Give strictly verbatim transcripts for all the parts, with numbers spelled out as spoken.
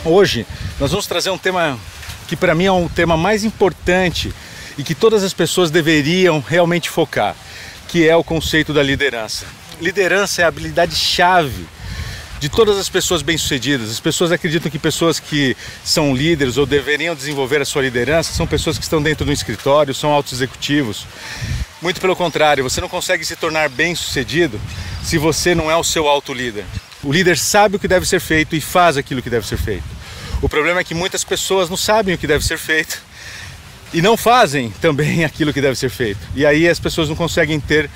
Hoje nós vamos trazer um tema que para mim é um tema mais importante e que todas as pessoas deveriam realmente focar, que é o conceito da liderança. Liderança é a habilidade-chave de todas as pessoas bem-sucedidas. As pessoas acreditam que pessoas que são líderes ou deveriam desenvolver a sua liderança são pessoas que estão dentro do escritório, são auto-executivos. Muito pelo contrário, você não consegue se tornar bem-sucedido se você não é o seu auto-líder. O líder sabe o que deve ser feito e faz aquilo que deve ser feito. O problema é que muitas pessoas não sabem o que deve ser feito e não fazem também aquilo que deve ser feito. E aí as pessoas não conseguem ter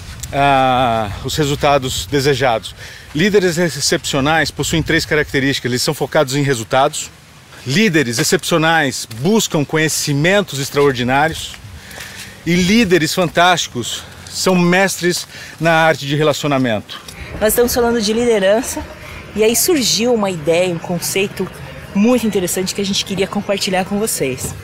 ah, os resultados desejados. Líderes excepcionais possuem três características: eles são focados em resultados. Líderes excepcionais buscam conhecimentos extraordinários. E líderes fantásticos são mestres na arte de relacionamento. Nós estamos falando de liderança e aí surgiu uma ideia, um conceito muito interessante que a gente queria compartilhar com vocês.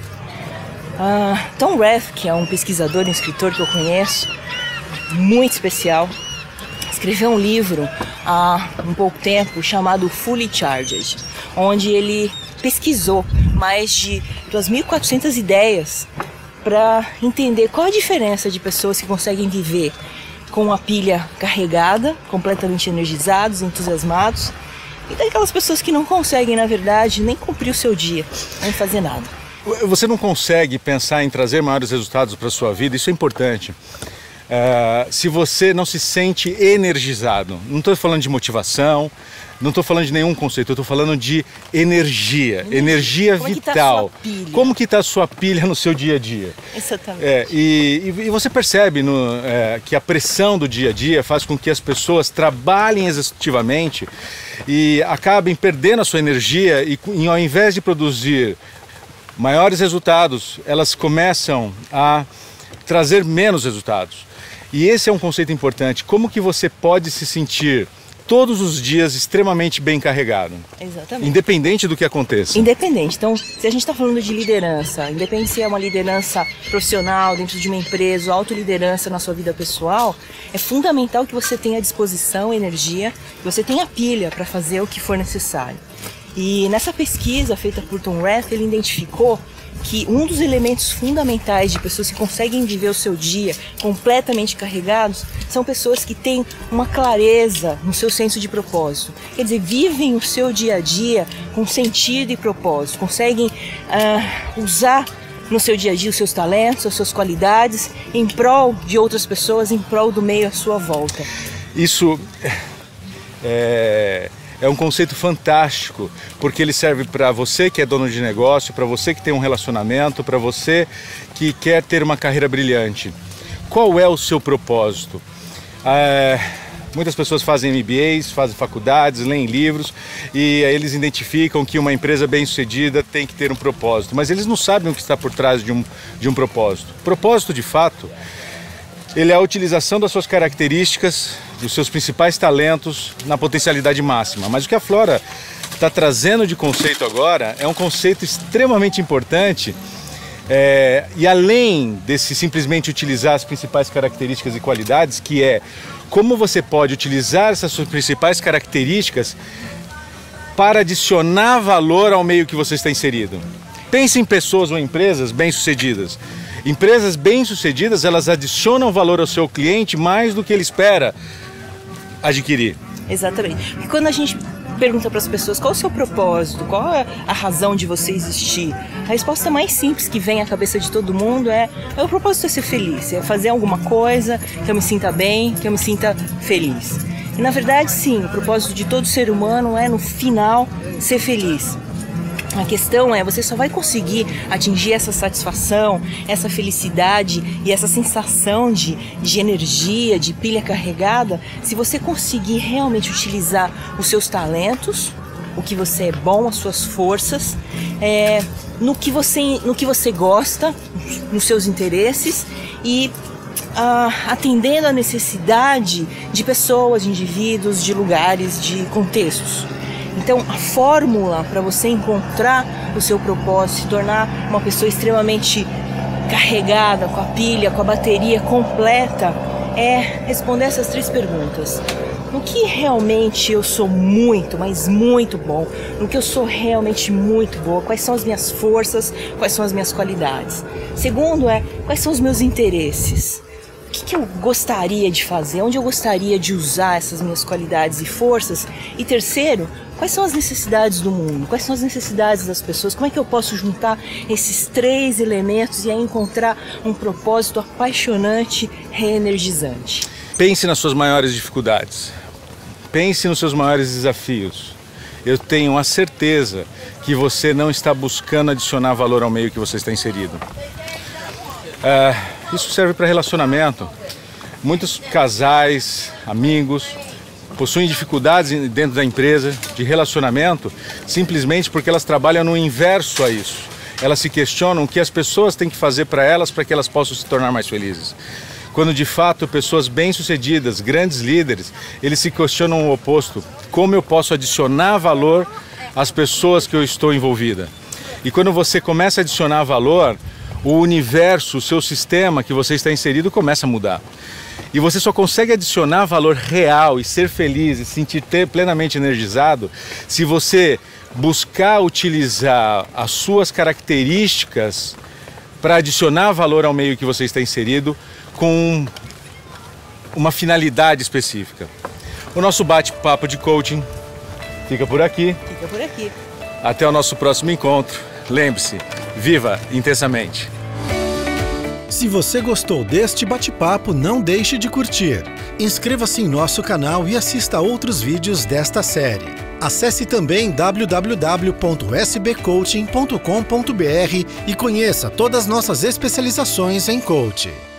Uh, Tom Rath, que é um pesquisador e um escritor que eu conheço, muito especial, escreveu um livro há um pouco tempo chamado Fully Charged, onde ele pesquisou mais de duas mil e quatrocentas ideias para entender qual a diferença de pessoas que conseguem viver com a pilha carregada, completamente energizados, entusiasmados, e daquelas pessoas que não conseguem, na verdade, nem cumprir o seu dia, nem fazer nada. Você não consegue pensar em trazer maiores resultados para a sua vida, isso é importante. Uh, se você não se sente energizado, não estou falando de motivação, não estou falando de nenhum conceito, eu estou falando de energia, energia, energia Como vital. Que tá Como que está a sua pilha no seu dia a dia? Exatamente. É, e, e você percebe no, é, que a pressão do dia a dia faz com que as pessoas trabalhem exaustivamente e acabem perdendo a sua energia e, e ao invés de produzir maiores resultados, elas começam a trazer menos resultados. E esse é um conceito importante. Como que você pode se sentir todos os dias extremamente bem carregado? Exatamente. Independente do que aconteça. Independente. Então, se a gente está falando de liderança, independente se é uma liderança profissional dentro de uma empresa, ou autoliderança na sua vida pessoal, é fundamental que você tenha disposição, energia, que você tenha pilha para fazer o que for necessário. E nessa pesquisa feita por Tom Rath, ele identificou que um dos elementos fundamentais de pessoas que conseguem viver o seu dia completamente carregados são pessoas que têm uma clareza no seu senso de propósito. Quer dizer, vivem o seu dia a dia com sentido e propósito, conseguem uh, usar no seu dia a dia os seus talentos, as suas qualidades em prol de outras pessoas, em prol do meio à sua volta. Isso é... É um conceito fantástico, porque ele serve para você que é dono de negócio, para você que tem um relacionamento, para você que quer ter uma carreira brilhante. Qual é o seu propósito? É, muitas pessoas fazem M B As, fazem faculdades, leem livros e aí eles identificam que uma empresa bem-sucedida tem que ter um propósito, mas eles não sabem o que está por trás de um, de um propósito. Propósito, de fato, ele é a utilização das suas características, dos seus principais talentos na potencialidade máxima. Mas o que a Flora está trazendo de conceito agora é um conceito extremamente importante é, e além desse simplesmente utilizar as principais características e qualidades, que é como você pode utilizar essas suas principais características para adicionar valor ao meio que você está inserido. Pense em pessoas ou empresas bem-sucedidas. Empresas bem-sucedidas, elas adicionam valor ao seu cliente mais do que ele espera adquirir. Exatamente. Porque quando a gente pergunta para as pessoas qual é o seu propósito, qual é a razão de você existir, a resposta mais simples que vem à cabeça de todo mundo é: o meu propósito é ser feliz, é fazer alguma coisa que eu me sinta bem, que eu me sinta feliz. E na verdade, sim, o propósito de todo ser humano é, no final, ser feliz. A questão é, você só vai conseguir atingir essa satisfação, essa felicidade e essa sensação de, de energia, de pilha carregada, se você conseguir realmente utilizar os seus talentos, o que você é bom, as suas forças, é, no, que você, no que você gosta, nos seus interesses e ah, atendendo a necessidade de pessoas, de indivíduos, de lugares, de contextos. Então, a fórmula para você encontrar o seu propósito, se tornar uma pessoa extremamente carregada, com a pilha, com a bateria completa, é responder essas três perguntas. no que realmente eu sou muito, mas muito bom, no que eu sou realmente muito boa, quais são as minhas forças, quais são as minhas qualidades. Segundo é, quais são os meus interesses. O que, que eu gostaria de fazer, onde eu gostaria de usar essas minhas qualidades e forças. E terceiro, quais são as necessidades do mundo, quais são as necessidades das pessoas, como é que eu posso juntar esses três elementos e aí encontrar um propósito apaixonante, reenergizante. Pense nas suas maiores dificuldades, pense nos seus maiores desafios. Eu tenho a certeza que você não está buscando adicionar valor ao meio que você está inserido. É, isso serve para relacionamento. Muitos casais, amigos, possuem dificuldades dentro da empresa de relacionamento simplesmente porque elas trabalham no inverso a isso. Elas se questionam o que as pessoas têm que fazer para elas para que elas possam se tornar mais felizes. Quando de fato pessoas bem-sucedidas, grandes líderes, eles se questionam o oposto. Como eu posso adicionar valor às pessoas que eu estou envolvida? E quando você começa a adicionar valor, o universo, o seu sistema que você está inserido começa a mudar. E você só consegue adicionar valor real e ser feliz e se sentir plenamente energizado se você buscar utilizar as suas características para adicionar valor ao meio que você está inserido com uma finalidade específica. O nosso bate-papo de coaching fica por aqui. Fica por aqui. Até o nosso próximo encontro. Lembre-se, viva intensamente! Se você gostou deste bate-papo, não deixe de curtir. Inscreva-se em nosso canal e assista a outros vídeos desta série. Acesse também w w w ponto s b coaching ponto com ponto b r e conheça todas as nossas especializações em coaching.